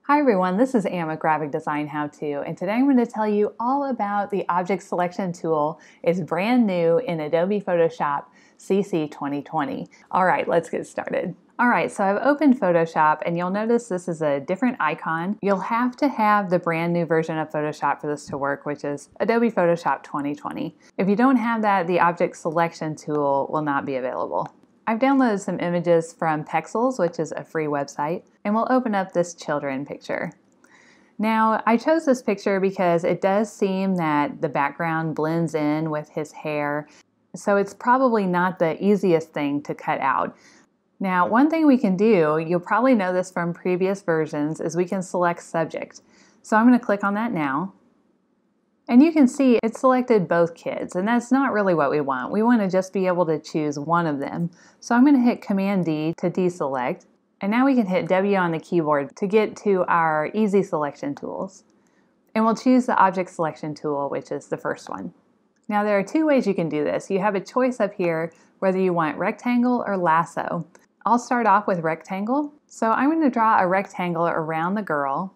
Hi everyone, this is Anne with Graphic Design How To, and today I'm going to tell you all about the Object Selection tool. It's brand new in Adobe Photoshop CC 2020. Alright, let's get started. Alright, so I've opened Photoshop and you'll notice this is a different icon. You'll have to have the brand new version of Photoshop for this to work, which is Adobe Photoshop 2020. If you don't have that, the Object Selection tool will not be available. I've downloaded some images from Pexels, which is a free website, and we'll open up this children picture. Now, I chose this picture because it does seem that the background blends in with his hair, so it's probably not the easiest thing to cut out. Now, one thing we can do, you'll probably know this from previous versions, is we can select subject. So I'm going to click on that now. And you can see it selected both kids, and that's not really what we want. We want to just be able to choose one of them. So I'm going to hit Command D to deselect, and now we can hit W on the keyboard to get to our easy selection tools. And we'll choose the Object Selection tool, which is the first one. Now there are two ways you can do this. You have a choice up here whether you want rectangle or lasso. I'll start off with rectangle. So I'm going to draw a rectangle around the girl.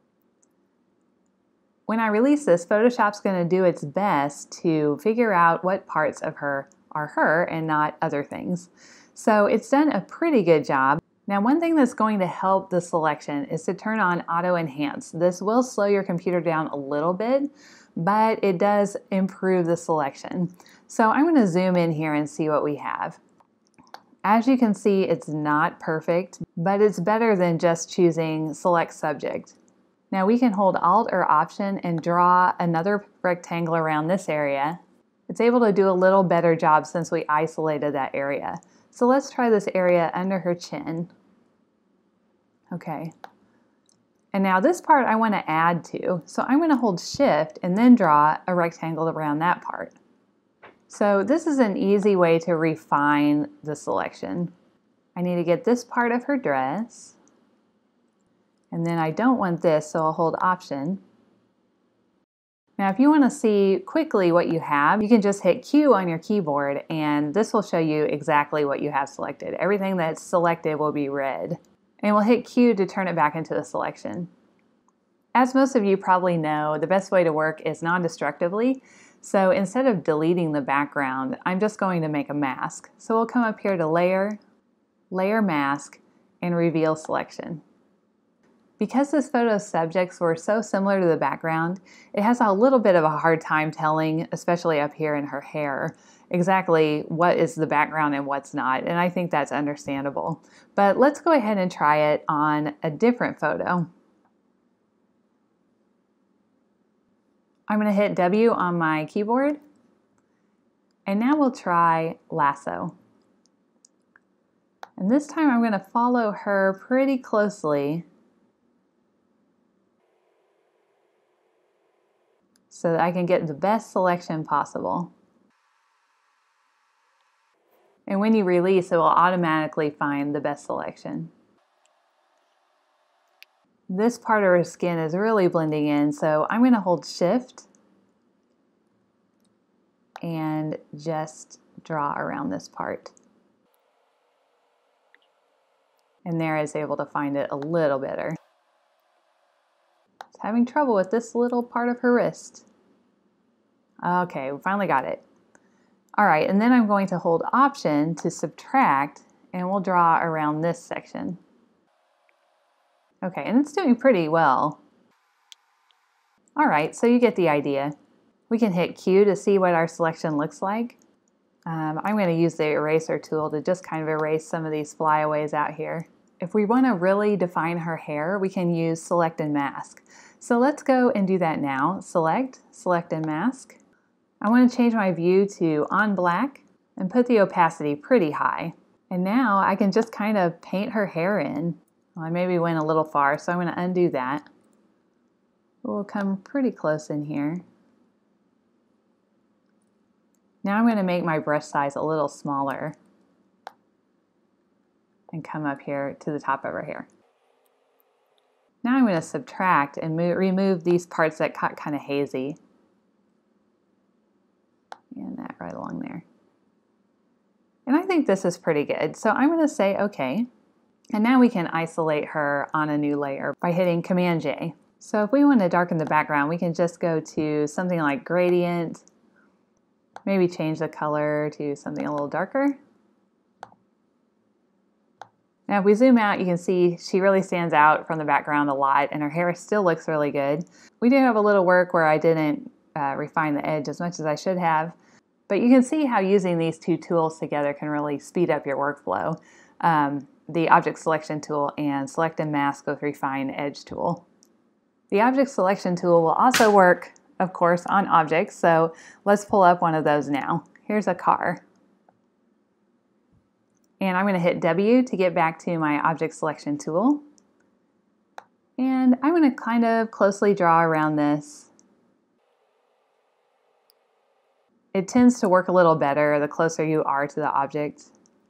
When I release this, Photoshop's going to do its best to figure out what parts of her are her and not other things. So it's done a pretty good job. Now, one thing that's going to help the selection is to turn on Auto Enhance. This will slow your computer down a little bit, but it does improve the selection. So I'm going to zoom in here and see what we have. As you can see, it's not perfect, but it's better than just choosing Select Subject. Now we can hold Alt or Option and draw another rectangle around this area. It's able to do a little better job since we isolated that area. So let's try this area under her chin. Okay. And now this part I want to add to. So I'm going to hold Shift and then draw a rectangle around that part. So this is an easy way to refine the selection. I need to get this part of her dress. And then I don't want this, so I'll hold Option. Now if you want to see quickly what you have, you can just hit Q on your keyboard and this will show you exactly what you have selected. Everything that's selected will be red. And we'll hit Q to turn it back into a selection. As most of you probably know, the best way to work is non-destructively. So instead of deleting the background, I'm just going to make a mask. So we'll come up here to Layer, Layer Mask, and Reveal Selection. Because this photo's subjects were so similar to the background, it has a little bit of a hard time telling, especially up here in her hair, exactly what is the background and what's not, and I think that's understandable. But let's go ahead and try it on a different photo. I'm going to hit W on my keyboard, and now we'll try lasso. And this time I'm going to follow her pretty closely so that I can get the best selection possible. And when you release, it will automatically find the best selection. This part of her skin is really blending in, so I'm going to hold Shift and just draw around this part. And there I was able to find it a little better. It's having trouble with this little part of her wrist. Okay, we finally got it. All right, and then I'm going to hold Option to subtract, and we'll draw around this section. Okay, and it's doing pretty well. All right, so you get the idea. We can hit Q to see what our selection looks like. I'm going to use the eraser tool to just kind of erase some of these flyaways out here. If we want to really define her hair, we can use Select and Mask. So let's go and do that now. Select, Select and Mask. I want to change my view to on black and put the opacity pretty high. And now I can just kind of paint her hair in. Well, I maybe went a little far, so I'm going to undo that. We'll come pretty close in here. Now I'm going to make my brush size a little smaller and come up here to the top of her hair. Now I'm going to subtract and remove these parts that got kind of hazy. And that right along there. And I think this is pretty good. So I'm going to say OK. And now we can isolate her on a new layer by hitting Command J. So if we want to darken the background, we can just go to something like gradient, maybe change the color to something a little darker. Now if we zoom out, you can see she really stands out from the background a lot, and her hair still looks really good. We do have a little work where I didn't refine the edge as much as I should have, but you can see how using these two tools together can really speed up your workflow. The Object Selection tool and Select and Mask with Refine Edge tool. The Object Selection tool will also work, of course, on objects, so let's pull up one of those now. Here's a car. And I'm going to hit W to get back to my Object Selection tool. And I'm going to kind of closely draw around this. It tends to work a little better the closer you are to the object.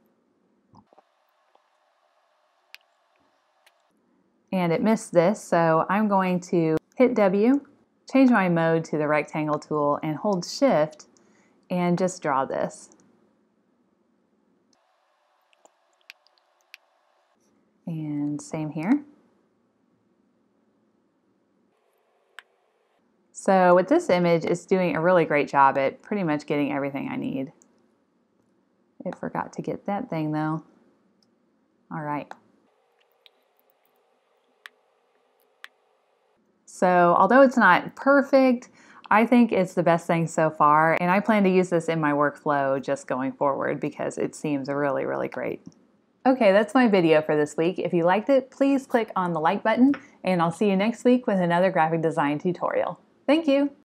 And it missed this, so I'm going to hit W, change my mode to the rectangle tool, and hold Shift and just draw this. And same here. So with this image, it's doing a really great job at pretty much getting everything I need. It forgot to get that thing though. All right. So although it's not perfect, I think it's the best thing so far, and I plan to use this in my workflow just going forward because it seems really, really great. Okay, that's my video for this week. If you liked it, please click on the like button, and I'll see you next week with another graphic design tutorial. Thank you!